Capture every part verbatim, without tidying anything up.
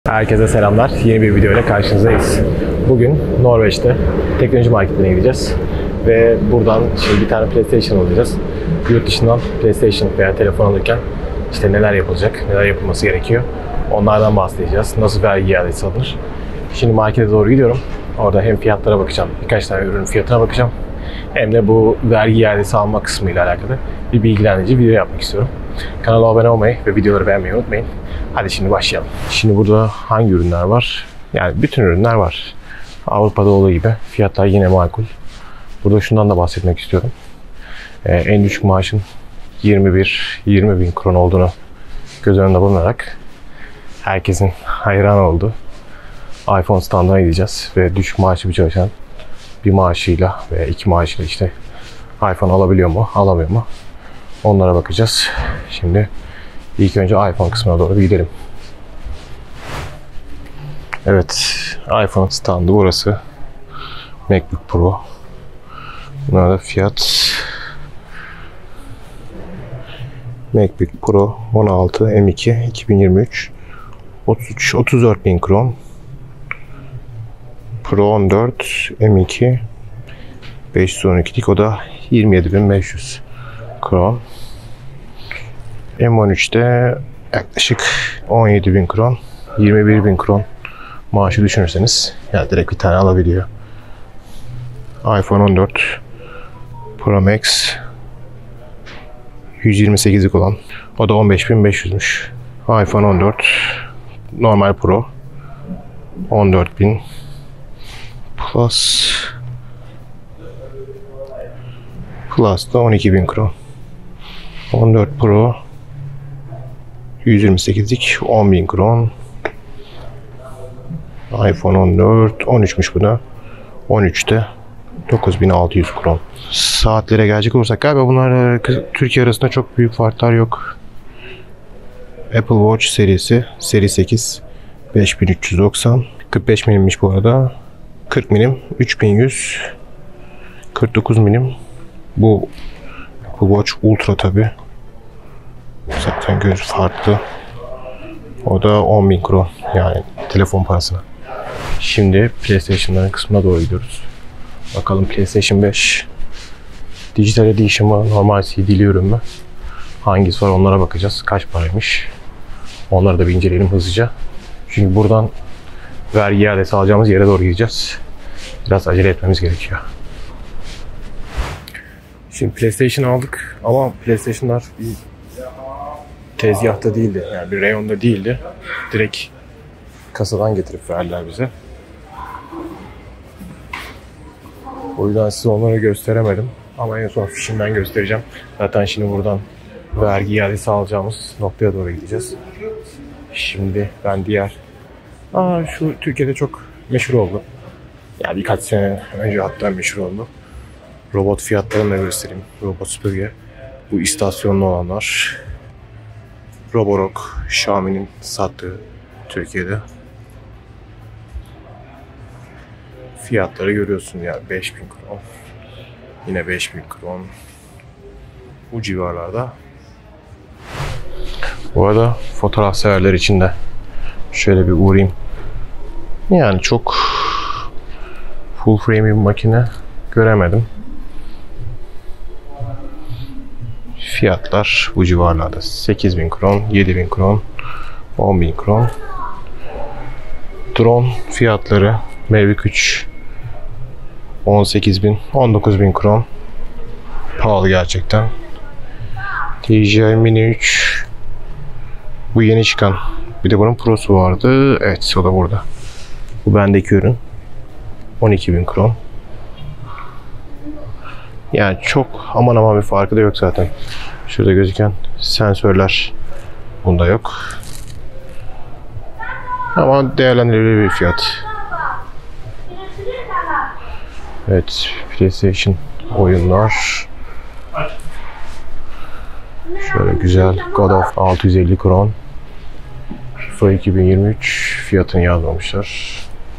Herkese selamlar. Yeni bir video ile karşınızdayız. Bugün Norveç'te teknoloji marketine gideceğiz. Ve buradan şimdi bir tane PlayStation alacağız. Yurt dışından PlayStation veya telefon alırken işte neler yapılacak, neler yapılması gerekiyor. Onlardan bahsedeceğiz. Nasıl vergi iadesi alınır. Şimdi markete doğru gidiyorum. Orada hem fiyatlara bakacağım, birkaç tane ürünün fiyatına bakacağım. Hem de bu vergi iadesi alma kısmıyla alakalı bir bilgilendirici video yapmak istiyorum. Kanala abone olmayı ve videoları beğenmeyi unutmayın. Hadi şimdi başlayalım. Şimdi burada hangi ürünler var? Yani bütün ürünler var. Avrupa'da olduğu gibi fiyatlar yine makul. Burada şundan da bahsetmek istiyorum. Ee, en düşük maaşın yirmi bir yirmi bin kron olduğunu göz önünde bulunarak herkesin hayran olduğu iPhone standına gideceğiz ve düşük maaşlı bir çalışan bir maaşıyla veya iki maaşıyla işte iPhone alabiliyor mu, alamıyor mu? Onlara bakacağız. Şimdi ilk önce iPhone kısmına doğru bir gidelim. Evet, iPhone standı burası. MacBook Pro. Bunlar da fiyat. MacBook Pro on altı M iki iki bin yirmi üç otuz üç otuz dört bin kron. Pro on dört M iki beş yüz on ikilik, o da yirmi yedi bin beş yüz kron. M on üç'te yaklaşık on yedi bin kron, yirmi bir bin kron maaşı düşünürseniz yani direkt bir tane alabiliyor. iPhone on dört Pro Max yüz yirmi sekizlik olan, o da on beş bin beş yüzmüş. iPhone on dört normal Pro on dört bin Plus Plus da on iki bin kron. on dört Pro yüz yirmi sekizlik on bin kron. iPhone on dört on üç'müş bu da. on üç'te dokuz bin altı yüz kron. Saatlere gelecek olursak galiba bunlar Türkiye arasında çok büyük farklar yok. Apple Watch serisi seri sekiz beş bin üç yüz doksan, kırk beş milimmiş bu arada. kırk milim üç bin yüz, kırk dokuz milim bu Apple Watch Ultra tabi. Zaten göz farklı. O da on bin kron, yani telefon parasına. Şimdi PlayStation'ların kısmına doğru gidiyoruz. Bakalım PlayStation beş Digital Edition mı, normal C D'li ürün mü? Hangisi var, onlara bakacağız. Kaç paraymış? Onları da bir inceleyelim hızlıca. Çünkü buradan vergi iadesi alacağımız yere doğru gideceğiz. Biraz acele etmemiz gerekiyor. Şimdi PlayStation aldık ama PlayStation'lar bir tezgahta değildi. Yani bir reyonda değildi. Direkt kasadan getirip verdiler bize. O yüzden size onları gösteremedim. Ama en son fişinden göstereceğim. Zaten şimdi buradan vergi iadesi alacağımız noktaya doğru gideceğiz. Şimdi ben diğer... Aa, şu Türkiye'de çok meşhur oldu. Yani birkaç sene önce hatta meşhur oldu. Robot fiyatlarını da göstereyim. Robot süpürge. Bu istasyonlu olanlar. Roborock, Xiaomi'nin sattığı Türkiye'de. Fiyatları görüyorsun ya, beş bin kron. Yine beş bin kron. Bu civarlarda. Bu arada fotoğraf severler için de şöyle bir uğrayayım. Yani çok full frame bir makine göremedim. Fiyatlar bu civarlarda. sekiz bin kron, yedi bin kron, on bin kron. Drone fiyatları Mavic üç on sekiz bin, on dokuz bin kron. Pahalı gerçekten. D J I Mini üç bu yeni çıkan. Bir de bunun Pro'su vardı. Evet, o da burada. Bu bendeki ürün. on iki bin kron. Yani çok aman aman bir farkı da yok zaten. Şurada gözüken sensörler bunda yok. Ama değerlendirilebilir bir fiyat. Evet, PlayStation oyunlar. Şöyle güzel God of altı yüz elli kron. FIFA iki bin yirmi üç fiyatını yazmamışlar.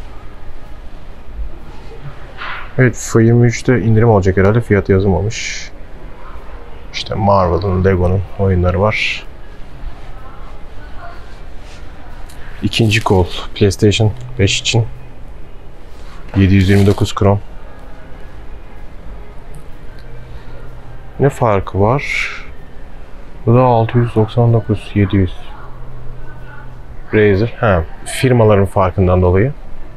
Evet, FIFA yirmi üç'te indirim olacak herhalde, fiyatı yazılmamış. İşte Marvel'ın, Lego'nun oyunları var. İkinci kol PlayStation beş için yedi yüz yirmi dokuz kron. Ne farkı var? Bu da altı yüz doksan dokuz, yedi yüz. Razer. Ha, firmaların farkından dolayı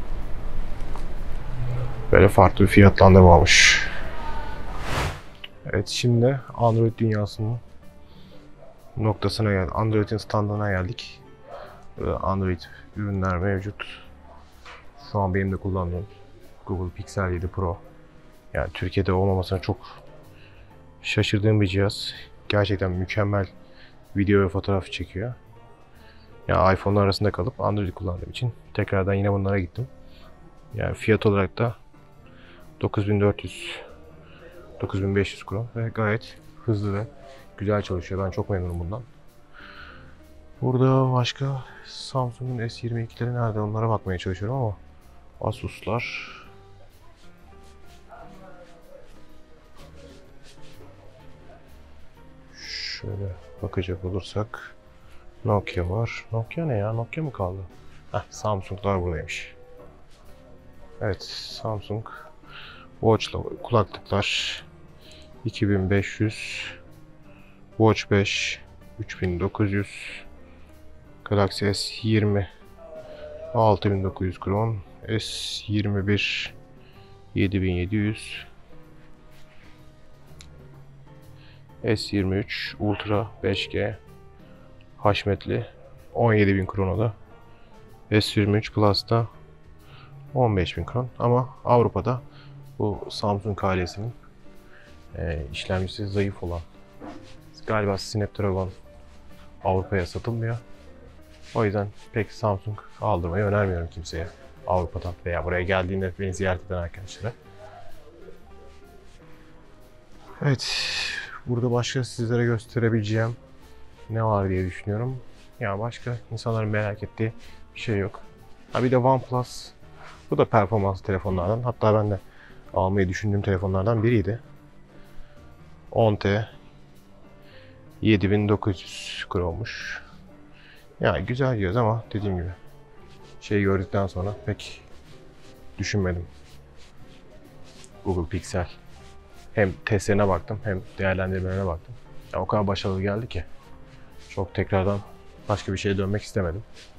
böyle farklı bir fiyatlandırma olmuş. Evet, şimdi Android dünyasının noktasına geldik. Android'in standına geldik. Burada Android ürünler mevcut. Şu an benim de kullandığım Google Pixel yedi Pro. Yani Türkiye'de olmamasına çok şaşırdığım bir cihaz. Gerçekten mükemmel video ve fotoğraf çekiyor. Yani iPhone'lar arasında kalıp Android kullandığım için tekrardan yine bunlara gittim. Yani fiyat olarak da dokuz bin dört yüz dokuz bin beş yüz kron ve gayet hızlı ve güzel çalışıyor. Ben çok memnunum bundan. Burada başka Samsung'un S yirmi ikileri nerede, onlara bakmaya çalışıyorum ama Asus'lar. Şöyle bakacak olursak Nokia var. Nokia ne ya? Nokia mı kaldı? Heh, Samsung'lar buradaymış. Evet, Samsung Watch'la kulaklıklar iki bin beş yüz, Watch beş üç bin dokuz yüz, Galaxy S yirmi altı bin dokuz yüz kron, S yirmi bir yedi bin yedi yüz, S yirmi üç Ultra beş G haşmetli on yedi bin krona da, S yirmi üç Plus'ta on beş bin kron. Ama Avrupa'da bu Samsung ailesinin e, işlemcisi zayıf olan, galiba Snapdragon Avrupa'ya satılmıyor. O yüzden pek Samsung aldırmayı önermiyorum kimseye Avrupa'dan veya buraya geldiğinde beni ziyaret eden arkadaşlara. Evet, burada başka sizlere gösterebileceğim ne var diye düşünüyorum. Ya başka insanların merak ettiği bir şey yok. Ha bir de OnePlus. Bu da performanslı telefonlardan. Hatta ben de almayı düşündüğüm telefonlardan biriydi. on T yedi bin dokuz yüz kronmuş. Yani güzel cihaz ama dediğim gibi şey gördükten sonra pek düşünmedim. Google Pixel. Hem testlerine baktım hem değerlendirmelerine baktım. Ya o kadar başarılı geldi ki çok tekrardan başka bir şeye dönmek istemedim.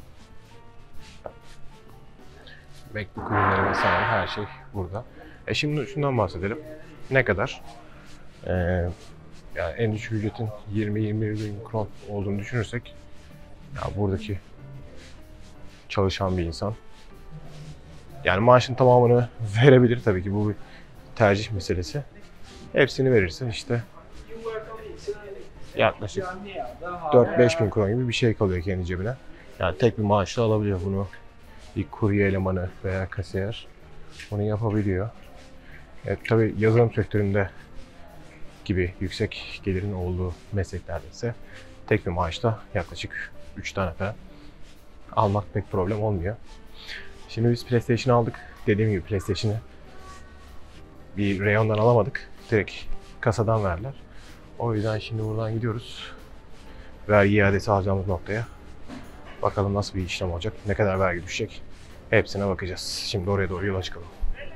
MacBook ürünleri vesaire her şey burada. E şimdi şundan bahsedelim. Ne kadar? Ee, yani en düşük ücretin yirmi yirmi bir bin kron olduğunu düşünürsek, ya buradaki çalışan bir insan yani maaşın tamamını verebilir, tabii ki bu bir tercih meselesi. Hepsini verirse işte yaklaşık dört beş bin kron gibi bir şey kalıyor kendi cebine. Yani tek bir maaşla alabiliyor bunu. Bir kurye elemanı veya kasiyer onu yapabiliyor. Evet, tabii yazılım sektöründe gibi yüksek gelirin olduğu mesleklerde ise tek bir maaşla yaklaşık üç tane falan almak pek problem olmuyor. Şimdi biz PlayStation aldık. Dediğim gibi PlayStation'ı bir reyondan alamadık. Direkt kasadan verdiler. O yüzden şimdi buradan gidiyoruz. Vergi iadesi alacağımız noktaya. Bakalım nasıl bir işlem olacak, ne kadar vergi düşecek. Hepsine bakacağız. Şimdi oraya doğru yola çıkalım.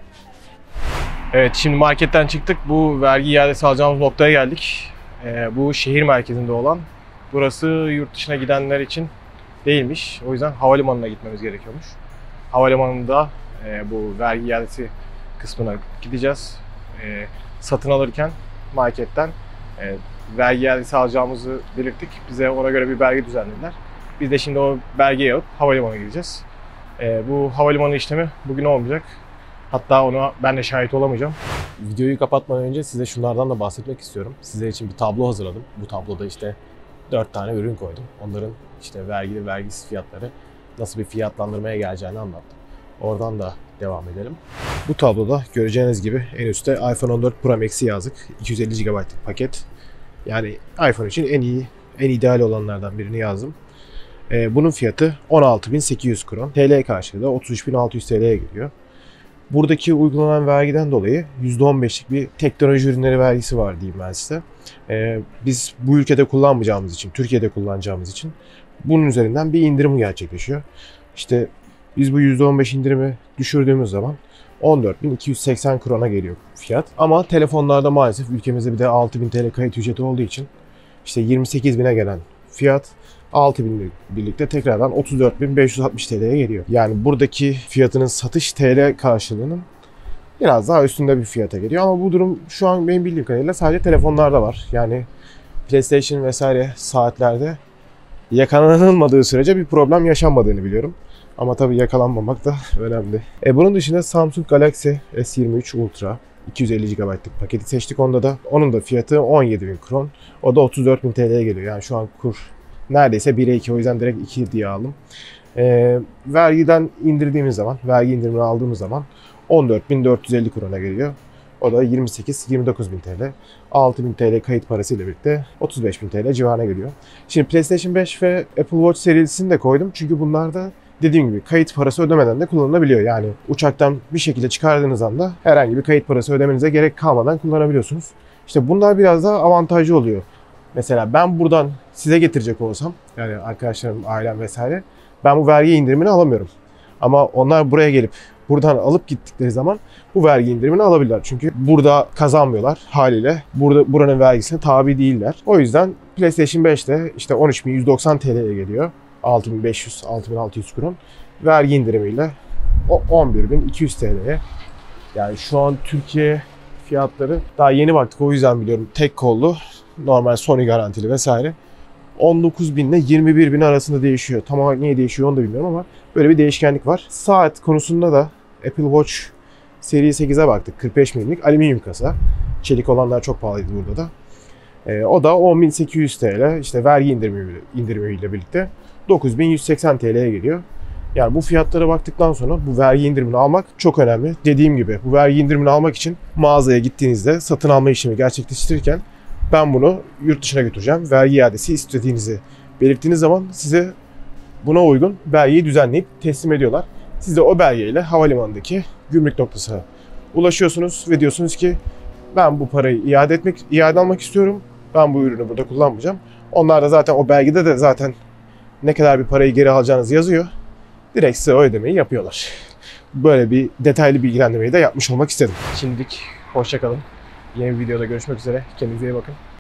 Evet, şimdi marketten çıktık. Bu vergi iadesi alacağımız noktaya geldik. Ee, bu şehir merkezinde olan. Burası yurt dışına gidenler için değilmiş. O yüzden havalimanına gitmemiz gerekiyormuş. Havalimanında e, bu vergi iadesi kısmına gideceğiz. E, satın alırken marketten e, vergi iadesi alacağımızı belirttik. Bize ona göre bir belge düzenlediler. Biz de şimdi o belgeyi alıp havalimanına gideceğiz. E, bu havalimanı işlemi bugün olmayacak. Hatta ona ben de şahit olamayacağım. Videoyu kapatmadan önce size şunlardan da bahsetmek istiyorum. Sizler için bir tablo hazırladım. Bu tabloda işte dört tane ürün koydum. Onların işte vergili vergisiz fiyatları nasıl bir fiyatlandırmaya geleceğini anlattım. Oradan da devam edelim. Bu tabloda göreceğiniz gibi en üstte iPhone on dört Pro Max'i yazdık. iki yüz elli gigabaytlık paket. Yani iPhone için en iyi, en ideal olanlardan birini yazdım. Ee, bunun fiyatı on altı bin sekiz yüz kron. T L karşılığı da otuz üç bin altı yüz T L'ye geliyor. Buradaki uygulanan vergiden dolayı yüzde on beşlik bir teknoloji ürünleri vergisi var diyeyim ben size. Ee, biz bu ülkede kullanmayacağımız için, Türkiye'de kullanacağımız için bunun üzerinden bir indirim gerçekleşiyor. İşte biz bu yüzde on beş indirimi düşürdüğümüz zaman on dört bin iki yüz seksen krona geliyor fiyat. Ama telefonlarda maalesef ülkemizde bir de altı bin T L kayıt ücreti olduğu için işte yirmi sekiz bine gelen fiyat altı bin birlikte tekrardan otuz dört bin beş yüz altmış T L'ye geliyor. Yani buradaki fiyatının satış T L karşılığının biraz daha üstünde bir fiyata geliyor. Ama bu durum şu an benim bildiğim kadarıyla sadece telefonlarda var. Yani PlayStation vesaire saatlerde yakalanılmadığı sürece bir problem yaşanmadığını biliyorum. Ama tabii yakalanmamak da önemli. E bunun dışında Samsung Galaxy S yirmi üç Ultra iki yüz elli gigabaytlık paketi seçtik onda da. Onun da fiyatı on yedi bin kron. O da otuz dört bin T L'ye geliyor. Yani şu an kur neredeyse bire iki, o yüzden direkt iki diye aldım. E, vergiden indirdiğimiz zaman, vergi indirimini aldığımız zaman on dört bin dört yüz elli krona geliyor. O da yirmi sekiz yirmi dokuz bin T L. altı bin T L kayıt parasıyla birlikte otuz beş bin T L civarına geliyor. Şimdi PlayStation beş ve Apple Watch serisini de koydum. Çünkü bunlarda dediğim gibi kayıt parası ödemeden de kullanılabiliyor. Yani uçaktan bir şekilde çıkardığınız anda herhangi bir kayıt parası ödemenize gerek kalmadan kullanabiliyorsunuz. İşte bunlar biraz daha avantajlı oluyor. Mesela ben buradan size getirecek olsam, yani arkadaşlarım, ailem vesaire, ben bu vergi indirimini alamıyorum. Ama onlar buraya gelip buradan alıp gittikleri zaman bu vergi indirimini alabilirler. Çünkü burada kazanmıyorlar haliyle. Burada buranın vergisine tabi değiller. O yüzden PlayStation beşte işte on üç bin yüz doksan T L'ye geliyor. altı bin beş yüz altı bin altı yüz kron. Vergi indirimiyle on bir bin iki yüz T L'ye. Yani şu an Türkiye fiyatları, daha yeni baktık o yüzden biliyorum, tek kollu, normal Sony garantili vesaire, on dokuz bin ile yirmi bir bin arasında değişiyor. Tam olarak niye değişiyor onu da bilmiyorum ama böyle bir değişkenlik var. Saat konusunda da Apple Watch Series sekize baktık. kırk beş milimlik alüminyum kasa. Çelik olanlar çok pahalıydı burada da. E, o da on bin sekiz yüz T L. İşte vergi indirimi, indirimiyle birlikte dokuz bin yüz seksen T L'ye geliyor. Yani bu fiyatlara baktıktan sonra bu vergi indirimini almak çok önemli. Dediğim gibi bu vergi indirimini almak için mağazaya gittiğinizde satın alma işlemi gerçekleştirirken ben bunu yurt dışına götüreceğim, vergi iadesi istediğinizi belirttiğiniz zaman size buna uygun belgeyi düzenleyip teslim ediyorlar. Siz de o belgeyle havalimanındaki gümrük noktasına ulaşıyorsunuz ve diyorsunuz ki ben bu parayı iade etmek, iade almak istiyorum. Ben bu ürünü burada kullanmayacağım. Onlar da zaten o belgede de zaten ne kadar bir parayı geri alacağınız yazıyor. Direkt size o ödemeyi yapıyorlar. Böyle bir detaylı bilgilendirmeyi de yapmış olmak istedim. Şimdilik hoşça kalın. Yeni bir videoda görüşmek üzere. Kendinize iyi bakın.